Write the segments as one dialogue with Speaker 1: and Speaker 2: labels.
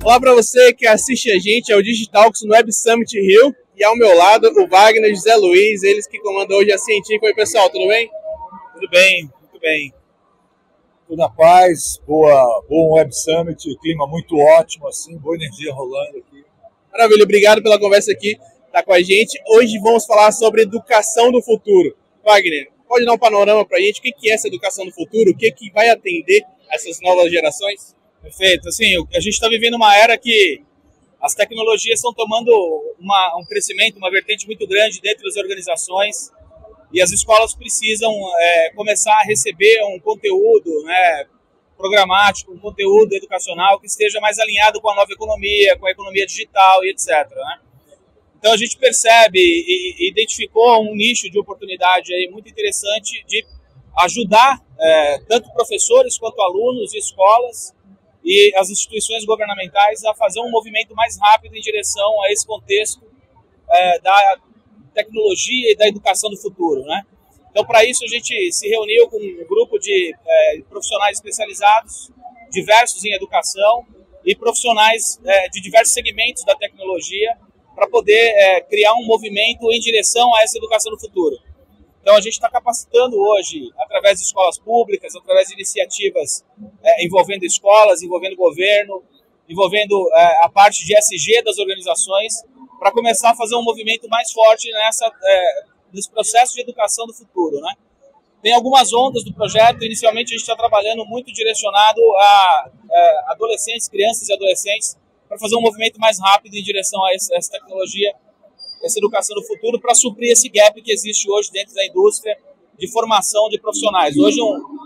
Speaker 1: Olá para você que assiste a gente ao Digitalks no Web Summit Rio e ao meu lado o Wagner e José Luiz, eles que comandam hoje a Científica. Oi pessoal, tudo bem?
Speaker 2: Tudo bem, muito bem.
Speaker 3: Tudo na paz, bom Web Summit, clima muito ótimo, assim, boa energia rolando aqui.
Speaker 1: Maravilha, obrigado pela conversa aqui, tá com a gente. Hoje vamos falar sobre educação do futuro. Wagner, pode dar um panorama para a gente, o que é essa educação do futuro, o que vai atender essas novas gerações?
Speaker 2: Perfeito, assim, a gente está vivendo uma era que as tecnologias estão tomando um crescimento, uma vertente muito grande dentro das organizações e as escolas precisam começar a receber um conteúdo, né, programático, um conteúdo educacional que esteja mais alinhado com a nova economia, com a economia digital e etc. Né? Então a gente percebe e identificou um nicho de oportunidade aí muito interessante de ajudar tanto professores quanto alunos e escolas e as instituições governamentais a fazer um movimento mais rápido em direção a esse contexto da tecnologia e da educação do futuro, né? Então, para isso, a gente se reuniu com um grupo de profissionais especializados, diversos em educação, e profissionais de diversos segmentos da tecnologia, para poder criar um movimento em direção a essa educação do futuro. Então, a gente está capacitando hoje, através de escolas públicas, através de iniciativas envolvendo escolas, envolvendo governo, envolvendo a parte de ESG das organizações, para começar a fazer um movimento mais forte nesse processo de educação do futuro, né? Tem algumas ondas do projeto. Inicialmente, a gente está trabalhando muito direcionado a adolescentes, crianças e adolescentes, para fazer um movimento mais rápido em direção a essa tecnologia, essa educação do futuro, para suprir esse gap que existe hoje dentro da indústria de formação de profissionais. Hoje,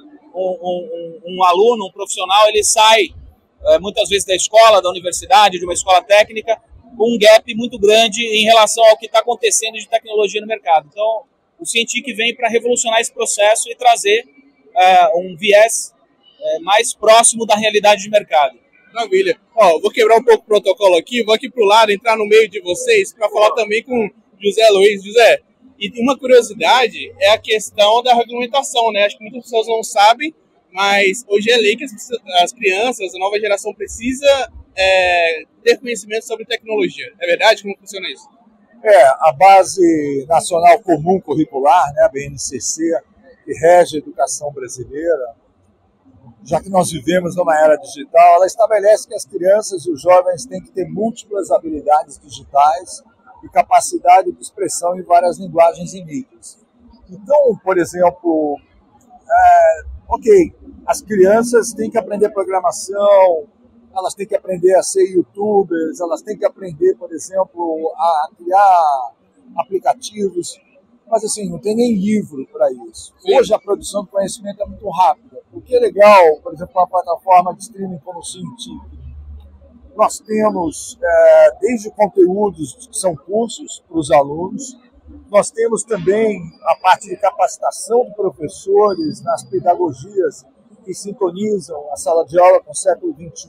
Speaker 2: um aluno, um profissional, ele sai muitas vezes da escola, da universidade, de uma escola técnica, com um gap muito grande em relação ao que está acontecendo de tecnologia no mercado. Então, o Científica vem para revolucionar esse processo e trazer um viés mais próximo da realidade de mercado.
Speaker 1: Maravilha. Vou quebrar um pouco o protocolo aqui, vou aqui para o lado, entrar no meio de vocês para falar também com José Luiz. José, e uma curiosidade é a questão da regulamentação, né? Acho que muitas pessoas não sabem, mas hoje é lei que as crianças, a nova geração precisa ter conhecimento sobre tecnologia. É verdade? Como funciona isso?
Speaker 3: A Base Nacional Comum Curricular, né, a BNCC, que rege a educação brasileira, já que nós vivemos numa era digital, ela estabelece que as crianças e os jovens têm que ter múltiplas habilidades digitais e capacidade de expressão em várias linguagens e mídias. Então, por exemplo, as crianças têm que aprender programação, elas têm que aprender a ser youtubers, elas têm que aprender, por exemplo, a criar aplicativos, mas assim, não tem nem livro para isso. Hoje a produção de conhecimento é muito rápida. O que é legal, por exemplo, uma plataforma de streaming como o Científica, nós temos desde conteúdos que são cursos para os alunos, nós temos também a parte de capacitação de professores nas pedagogias que sintonizam a sala de aula com o século XXI,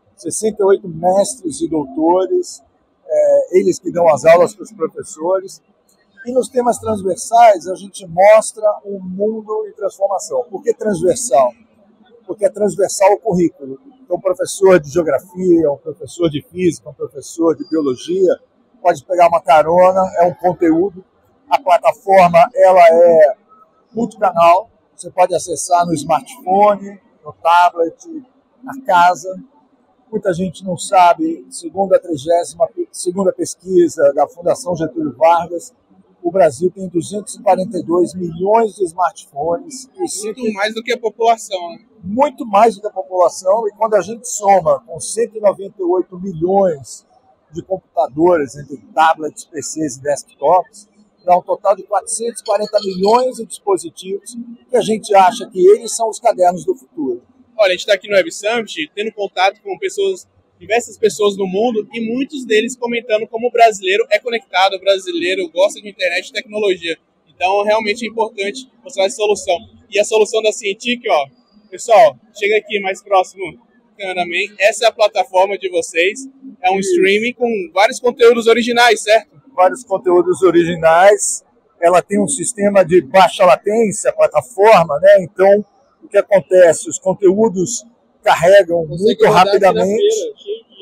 Speaker 3: 68 mestres e doutores, eles que dão as aulas para os professores. E nos temas transversais a gente mostra um mundo em transformação. Por que transversal? Porque é transversal ao currículo. Então, um professor de geografia, um professor de física, um professor de biologia, pode pegar uma carona, é um conteúdo. A plataforma ela é multicanal, você pode acessar no smartphone, no tablet, na casa. Muita gente não sabe, segundo a 32ª pesquisa da Fundação Getúlio Vargas, o Brasil tem 242 milhões de smartphones.
Speaker 1: Muito mais do que a população, né?
Speaker 3: Muito mais do que a população, e quando a gente soma com 198 milhões de computadores, entre tablets, PCs e desktops, dá um total de 440 milhões de dispositivos que a gente acha que eles são os cadernos do futuro.
Speaker 1: Olha, a gente está aqui no Web Summit, tendo contato com diversas pessoas no mundo, e muitos deles comentando como o brasileiro é conectado, o brasileiro gosta de internet e tecnologia. Então, realmente é importante mostrar essa solução. E a solução da Científica, pessoal, chega aqui mais próximo, cameraman. Essa é a plataforma de vocês, é um streaming com vários conteúdos originais, certo?
Speaker 3: Vários conteúdos originais, ela tem um sistema de baixa latência, a plataforma, né? Então, o que acontece? Os conteúdos carregam muito rapidamente.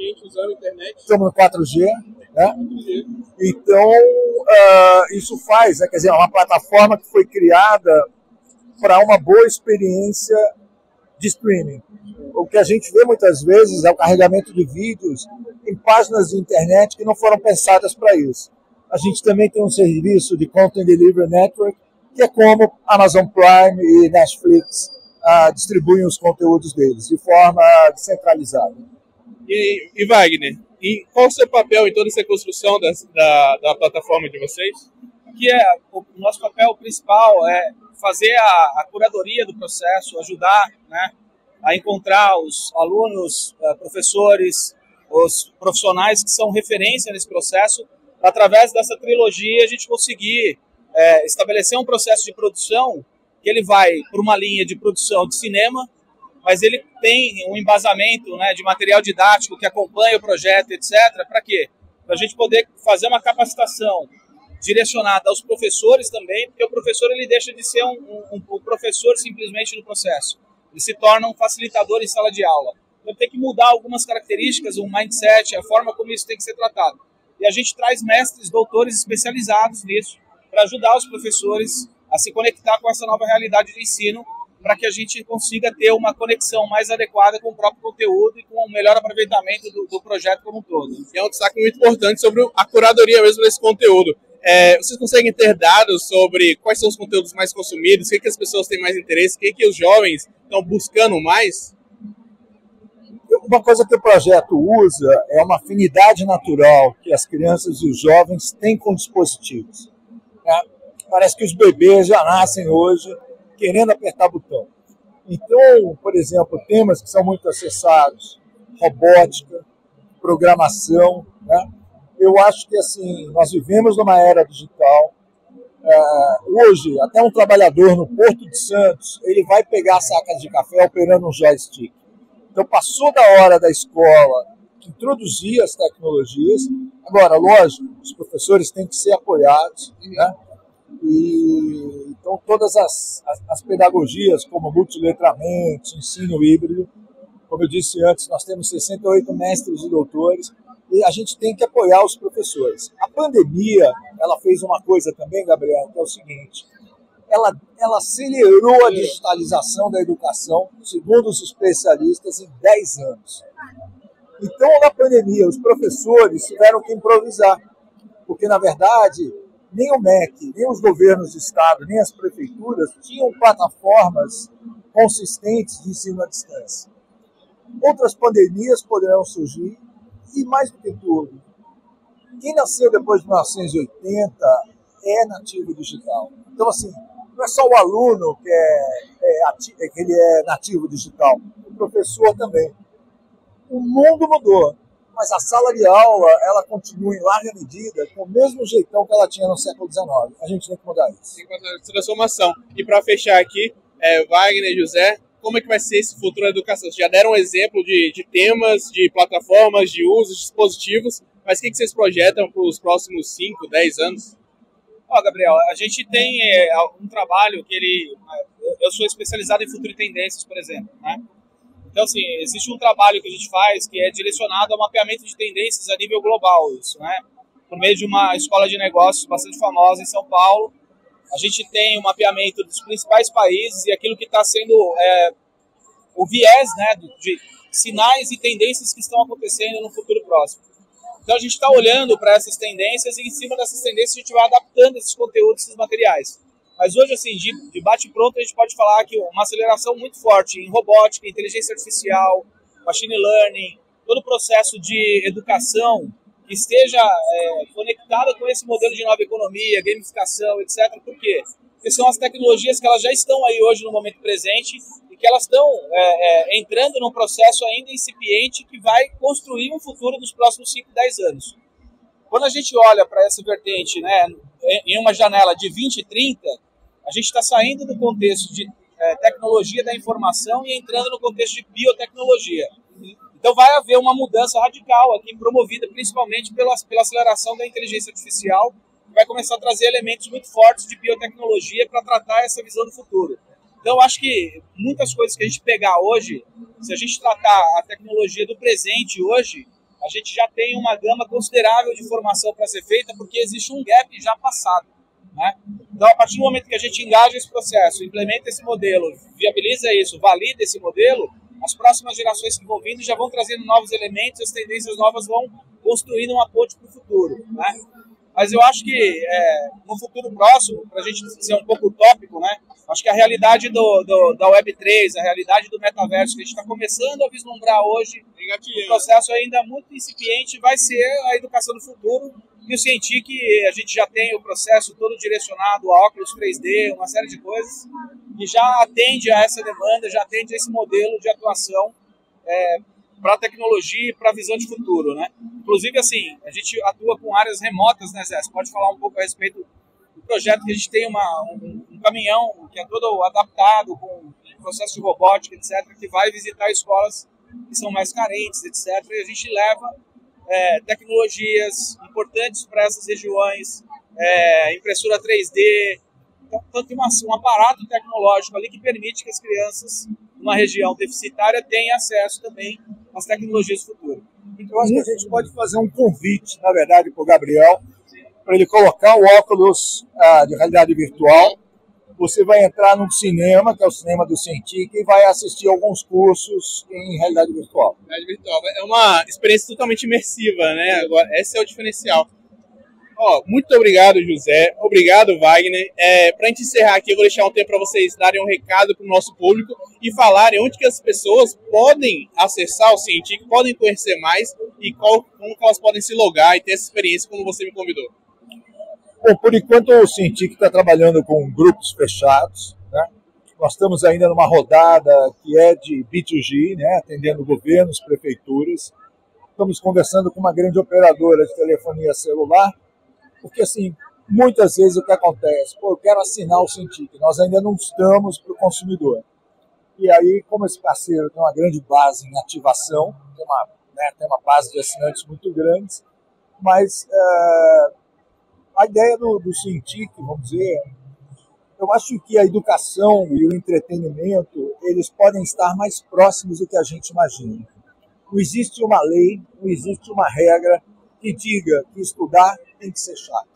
Speaker 1: ambiente usando a internet.
Speaker 3: Estamos no 4G, né?
Speaker 1: 4G.
Speaker 3: Então, isso faz, né? Quer dizer, é uma plataforma que foi criada para uma boa experiência de streaming. O que a gente vê muitas vezes é o carregamento de vídeos em páginas de internet que não foram pensadas para isso. A gente também tem um serviço de Content Delivery Network, que é como Amazon Prime e Netflix distribuem os conteúdos deles, de forma descentralizada.
Speaker 1: E Wagner, qual o seu papel em toda essa construção da plataforma de vocês?
Speaker 2: Aqui o nosso papel principal é fazer a curadoria do processo, ajudar, né, a encontrar os alunos, professores, os profissionais que são referência nesse processo. Através dessa trilogia, a gente conseguir estabelecer um processo de produção que ele vai por uma linha de produção de cinema, mas ele tem um embasamento, né, de material didático que acompanha o projeto, etc. Para quê? Para a gente poder fazer uma capacitação direcionada aos professores também, porque o professor ele deixa de ser um professor simplesmente no processo. Ele se torna um facilitador em sala de aula. Então tem que mudar algumas características, um mindset, a forma como isso tem que ser tratado. E a gente traz mestres, doutores especializados nisso para ajudar os professores a se conectar com essa nova realidade de ensino, para que a gente consiga ter uma conexão mais adequada com o próprio conteúdo e com o melhor aproveitamento do projeto como um todo.
Speaker 1: E é um destaque muito importante sobre a curadoria mesmo desse conteúdo. Vocês conseguem ter dados sobre quais são os conteúdos mais consumidos, o que as pessoas têm mais interesse, o que os jovens estão buscando mais?
Speaker 3: Uma coisa que o projeto usa é uma afinidade natural que as crianças e os jovens têm com dispositivos. Né? Parece que os bebês já nascem hoje querendo apertar botão. Então, por exemplo, temas que são muito acessados, robótica, programação, né? Eu acho que assim, nós vivemos numa era digital. Hoje, até um trabalhador no Porto de Santos, ele vai pegar sacas de café operando um joystick. Então, passou da hora da escola introduzir as tecnologias. Agora, lógico, os professores têm que ser apoiados, né? Então, todas as pedagogias, como multiletramento, ensino híbrido, como eu disse antes, nós temos 68 mestres e doutores, e a gente tem que apoiar os professores. A pandemia, ela fez uma coisa também, Gabriel, que é o seguinte: ela acelerou a digitalização da educação, segundo os especialistas, em 10 anos. Então, na pandemia, os professores tiveram que improvisar, porque, na verdade, nem o MEC, nem os governos de estado, nem as prefeituras tinham plataformas consistentes de ensino à distância. Outras pandemias poderão surgir, e mais do que tudo, quem nasceu depois de 1980 é nativo digital. Então, assim, não é só o aluno que ele é nativo digital, o professor também. O mundo mudou, mas a sala de aula ela continua em larga medida com o mesmo jeitão que ela tinha no século XIX. A gente tem que mudar isso.
Speaker 1: Tem que fazer essa transformação. E para fechar aqui, Wagner e José, como é que vai ser esse futuro da educação? Vocês já deram um exemplo de temas, de plataformas, de usos, de dispositivos, mas o que vocês projetam para os próximos 5, 10 anos?
Speaker 2: Gabriel, a gente tem um trabalho que eu sou especializado em futuro e tendências, por exemplo, né? Então, assim, existe um trabalho que a gente faz que é direcionado ao mapeamento de tendências a nível global, isso, né? Por meio de uma escola de negócios bastante famosa em São Paulo. A gente tem um mapeamento dos principais países e aquilo que está sendo o viés, né, de sinais e tendências que estão acontecendo no futuro próximo. Então a gente está olhando para essas tendências e em cima dessas tendências a gente vai adaptando esses conteúdos, esses materiais. Mas hoje, assim, de bate-pronto, a gente pode falar que uma aceleração muito forte em robótica, inteligência artificial, machine learning, todo o processo de educação que esteja conectada com esse modelo de nova economia, gamificação, etc. Por quê? Porque são as tecnologias que elas já estão aí hoje no momento presente e que elas estão entrando num processo ainda incipiente que vai construir um futuro dos próximos 5, 10 anos. Quando a gente olha para essa vertente, né, em uma janela de 20 e 30, a gente está saindo do contexto de tecnologia da informação e entrando no contexto de biotecnologia. Então vai haver uma mudança radical aqui, promovida principalmente pela aceleração da inteligência artificial, que vai começar a trazer elementos muito fortes de biotecnologia para tratar essa visão do futuro. Então eu acho que muitas coisas que a gente pegar hoje, se a gente tratar a tecnologia do presente hoje, a gente já tem uma gama considerável de formação para ser feita, porque existe um gap já passado, né? Então, a partir do momento que a gente engaja esse processo, implementa esse modelo, viabiliza isso, valida esse modelo, as próximas gerações que vão vindo já vão trazendo novos elementos, as tendências novas vão construindo uma ponte para o futuro, né? Mas eu acho que no futuro próximo, para a gente ser um pouco utópico, né? Acho que a realidade da Web3, a realidade do metaverso que a gente está começando a vislumbrar hoje, um processo ainda muito incipiente, vai ser a educação do futuro. E o Cintiq, a gente já tem o processo todo direcionado a óculos 3D, uma série de coisas, e já atende a essa demanda, já atende a esse modelo de atuação para a tecnologia e para a visão de futuro, né? Inclusive, assim, a gente atua com áreas remotas, né, Zé? Você pode falar um pouco a respeito do projeto que a gente tem um caminhão que é todo adaptado com processo de robótica, etc., que vai visitar escolas que são mais carentes, etc., e a gente leva tecnologias importantes para essas regiões, impressora 3D, então tem um aparato tecnológico ali que permite que as crianças numa região deficitária tenham acesso também às tecnologias do futuro.
Speaker 3: Eu acho que a gente pode fazer um convite, na verdade, para o Gabriel, para ele colocar o óculos de realidade virtual. Você vai entrar num cinema, que é o cinema do Cintiq, e vai assistir alguns cursos em realidade virtual.
Speaker 1: Realidade virtual é uma experiência totalmente imersiva, né? Agora, esse é o diferencial. Muito obrigado, José. Obrigado, Wagner. Para a gente encerrar aqui, eu vou deixar um tempo para vocês darem um recado para o nosso público e falarem onde que as pessoas podem acessar o Cintiq, podem conhecer mais e como que elas podem se logar e ter essa experiência como você me convidou.
Speaker 3: Bom, por enquanto o Cintiq está trabalhando com grupos fechados, né? Nós estamos ainda numa rodada que é de B2G, né? Atendendo governos, prefeituras. Estamos conversando com uma grande operadora de telefonia celular, porque assim, muitas vezes o que acontece, eu quero assinar o Cintiq, nós ainda não estamos para o consumidor. E aí, como esse parceiro tem uma grande base em ativação, tem uma base de assinantes muito grandes, mas a ideia do Cintiq, vamos dizer, eu acho que a educação e o entretenimento, eles podem estar mais próximos do que a gente imagina. Não existe uma lei, não existe uma regra que diga que estudar tem que ser chato.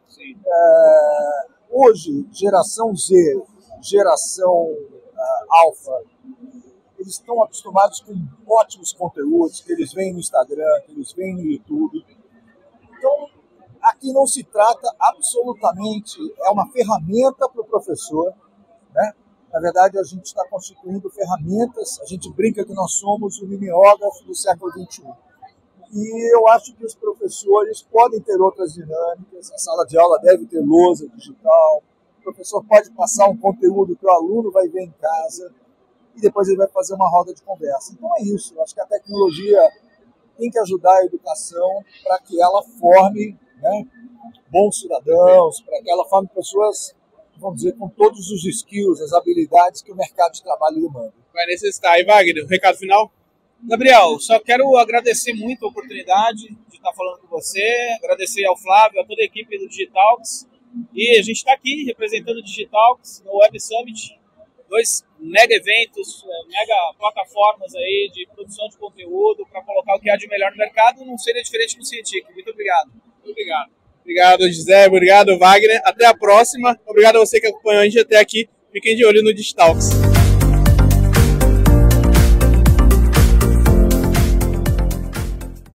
Speaker 3: Hoje, geração Z, geração alfa, eles estão acostumados com ótimos conteúdos que eles veem no Instagram, que eles veem no YouTube. Então, aqui não se trata absolutamente, é uma ferramenta para o professor, né? Na verdade, a gente está constituindo ferramentas, a gente brinca que nós somos o mimeógrafo do século XXI. E eu acho que os professores podem ter outras dinâmicas, a sala de aula deve ter lousa digital, o professor pode passar um conteúdo que o aluno vai ver em casa e depois ele vai fazer uma roda de conversa. Então é isso, eu acho que a tecnologia tem que ajudar a educação para que ela forme, né, bons cidadãos, para que ela forme pessoas, vamos dizer, com todos os skills, as habilidades que o mercado de trabalho demanda.
Speaker 1: Vai necessitar. E Wagner, um recado final?
Speaker 2: Gabriel, só quero agradecer muito a oportunidade de estar falando com você, agradecer ao Flávio, a toda a equipe do Digitalks, e a gente está aqui representando o Digitalks no Web Summit, 2 mega eventos, mega plataformas aí de produção de conteúdo para colocar o que há de melhor no mercado, não seria diferente do Cintiq. Muito obrigado.
Speaker 1: Obrigado. Obrigado, José. Obrigado, Wagner. Até a próxima. Obrigado a você que acompanhou a gente até aqui. Fiquem de olho no Digitalks.